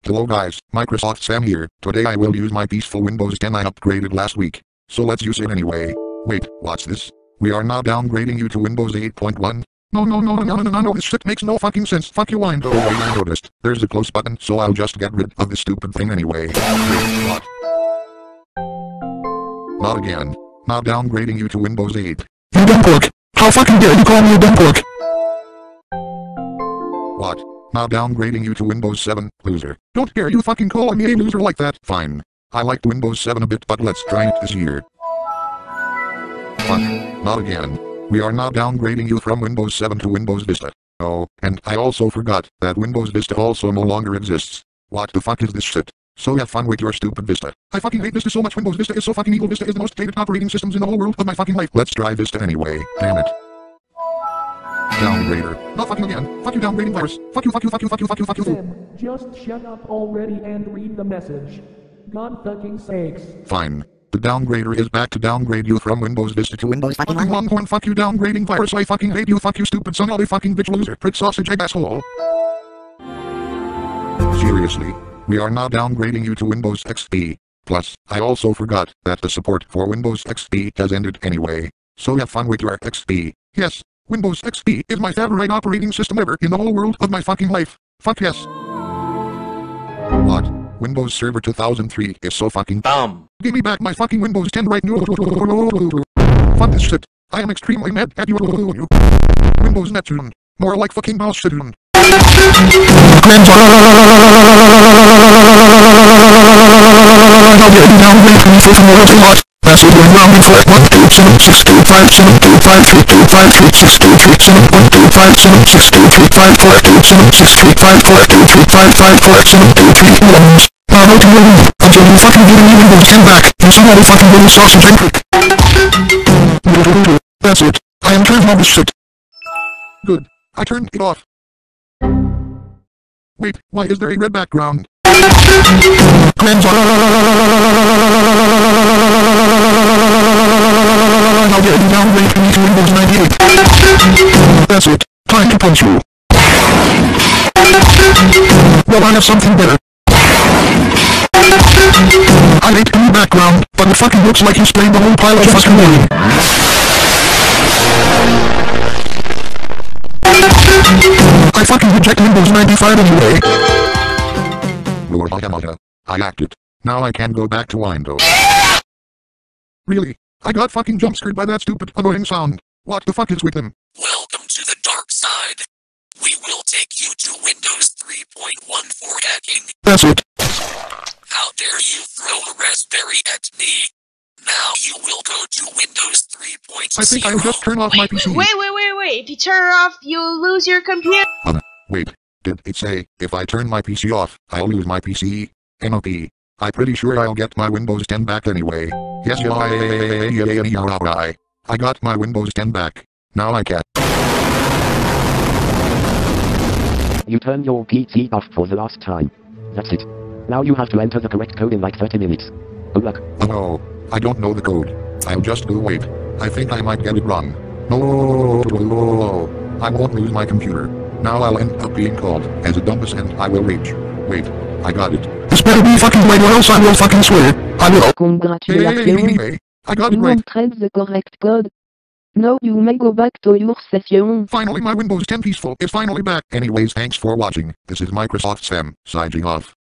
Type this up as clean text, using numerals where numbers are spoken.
Hello guys, Microsoft Sam here. Today I will use my peaceful Windows 10 I upgraded last week. So let's use it anyway. Wait, what's this? We are now downgrading you to Windows 8.1. No, this shit makes no fucking sense. Fuck you, Windows. Oh, I noticed. There's a close button, so I'll just get rid of this stupid thing anyway. Wait, what? Not again. Now downgrading you to Windows 8. You dumb pork. How fucking dare you call me a dumb pork? What? Now downgrading you to Windows 7, loser. Don't dare you fucking call me a loser like that. Fine. I liked Windows 7 a bit, but let's try it this year. Fuck. Not again. We are now downgrading you from Windows 7 to Windows Vista. Oh, and I also forgot that Windows Vista also no longer exists. What the fuck is this shit? So have fun with your stupid Vista. I fucking hate Vista so much. Windows Vista is so fucking evil. Vista is the most hated operating systems in the whole world of my fucking life. Let's try Vista anyway. Damn it. Downgrader. Not fucking again. Fuck you, downgrading virus. Fuck you. Sam, just shut up already and read the message. God fucking sakes. Fine. The downgrader is back to downgrade you from Windows Vista to Windows fucking Longhorn. Fuck you, downgrading virus. I fucking hate you. Fuck you, stupid son of a fucking bitch loser. Prick sausage egg asshole. Seriously. We are now downgrading you to Windows XP. Plus, I also forgot that the support for Windows XP has ended anyway. So have fun with your XP. Yes, Windows XP is my favorite operating system ever in the whole world of my fucking life. Fuck yes. What? Windows Server 2003 is so fucking dumb. Give me back my fucking Windows 10 right now. Fuck this shit. I am extremely mad at you. Windows Neptune. More like fucking mouse shit. Password when rounding for 1276253236712532623542765423542354723 until you fucking give me Windows 10 back. You somebody fucking little sausage and prick. That's it. I am turned on this shit. Good. I turned it off. Wait, why is there a red background? How dare you downgrade me to Windows 98? That's it. Time to punch you. Well, I have something better. I hate any background, but it fucking looks like you sprayed the whole pile of fucking morning. I fucking reject Windows 95 anyway. Lord I hacked it. Now I can go back to Windows. Really? I got fucking jump-scared by that stupid annoying sound. What the fuck is with him? Welcome to the dark side. We will take you to Windows 3.1 for hacking. That's it. How dare you throw a raspberry at me? Now you will go to Windows 3.0. I think I'll just turn off my PC. Wait. If you turn it off, you'll lose your computer. Wait. Did it say, if I turn my PC off, I'll lose my PC? NOP. I'm pretty sure I'll get my Windows 10 back anyway. Yes, I got my Windows 10 back. Now I can. You turned your PC off for the last time. That's it. Now you have to enter the correct code in like 30 minutes. Good luck. Oh no, I don't know the code. I'll just go wait. I think I might get it wrong. No, I won't lose my computer. Now I'll end up being called as a dumbass and I will rage. Wait, I got it. This better be fucking right or else I will fucking swear. I will. Congratulations. Hey, I got it You right. entered the correct code. Now you may go back to your session. Finally my Windows 10 peaceful is finally back. Anyways, thanks for watching. This is Microsoft Sam, signing off.